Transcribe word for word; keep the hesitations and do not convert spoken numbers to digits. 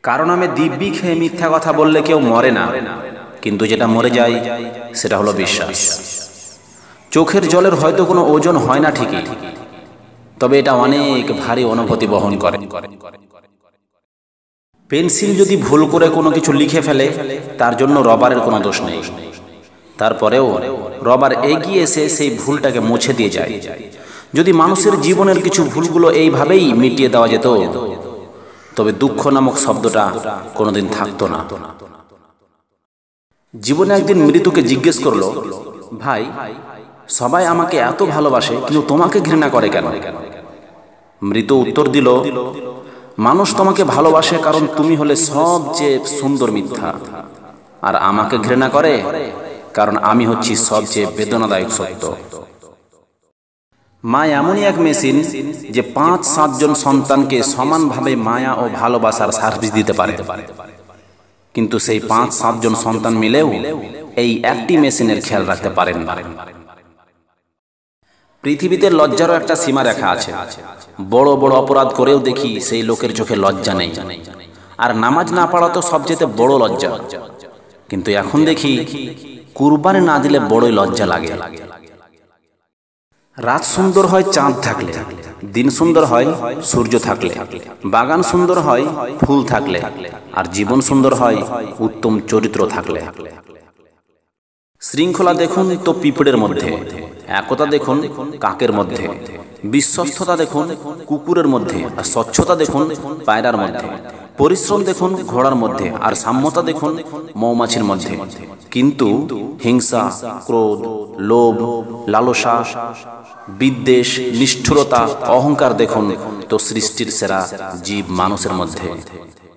কারণ আমি দিব্যি খেয়ে মিথ্যা কথা বললে কেউ মরে না, কিন্তু যেটা মরে যায় সেটা হলো বিশ্বাস। চোখের জলের হয়তো কোনো ওজন হয় না ঠিকই, তবে এটা অনেক ভারী অনুভূতি বহন করে। পেন্সিল যদি ভুল করে কোনো কিছু লিখে ফেলে, তার জন্য রবারের কোনো দোষ নেই। তারপরেও রবার এগিয়ে এসে সেই ভুলটাকে মুছে দিয়ে যায়। যদি মানুষের জীবনের কিছু ভুলগুলো এইভাবেই মিটিয়ে দেওয়া যেত, তবে দুঃখ নামক শব্দটা কোনোদিন থাকতো না। জীবনে একদিন মৃত্যুকে জিজ্ঞেস করলো, ভাই, সবাই আমাকে এত ভালোবাসে, কিন্তু তোমাকে ঘৃণা করে কেন? মৃত্যু উত্তর দিল, মানুষ তোমাকে ভালোবাসে কারণ তুমি হলে সবচেয়ে সুন্দর মিথ্যা, আর আমাকে ঘৃণা করে কারণ আমি হচ্ছি সবচেয়ে বেদনাদায়ক সত্য। মা এমনই এক মেশিন যে পাঁচ সাতজন সন্তানকে সমানভাবে মায়া ও ভালোবাসার সার্ভিস দিতে পারে, কিন্তু সেই পাঁচ সাতজন সন্তান মিলেও এই একটি মেশিনের খেয়াল রাখতে পারেন না। পৃথিবীতে লজ্জারও একটা সীমা রেখা আছে। বড় বড় অপরাধ করেও দেখি সেই লোকের চোখে লজ্জা নেই, আর নামাজ না পড়া তো সবচেয়ে বড় লজ্জা। কিন্তু এখন দেখি কুরবানি না দিলে বড়ই লজ্জা লাগে। রাত সুন্দর হয় চাঁদ থাকলে, দিন সুন্দর হয় সূর্য থাকলে, বাগান সুন্দর হয় ফুল থাকলে, আর জীবন সুন্দর হয় উত্তম চরিত্র থাকলে। শৃঙ্খলা দেখুন তো পিঁপড়ের মধ্যে, একতা দেখুন কাকের মধ্যে, বিশ্বস্ততা দেখুন কুকুরের মধ্যে, আর স্বচ্ছতা দেখুন পায়রার মধ্যে, পরিশ্রম দেখুন ঘোড়ার মধ্যে, আর সাম্যতা দেখুন মৌমাছির মধ্যে। কিন্তু হিংসা, ক্রোধ, লোভ, লালসা, বিদ্বেষ, নিষ্ঠুরতা, অহংকার দেখুন তো সৃষ্টির সেরা জীব মানুষের মধ্যে।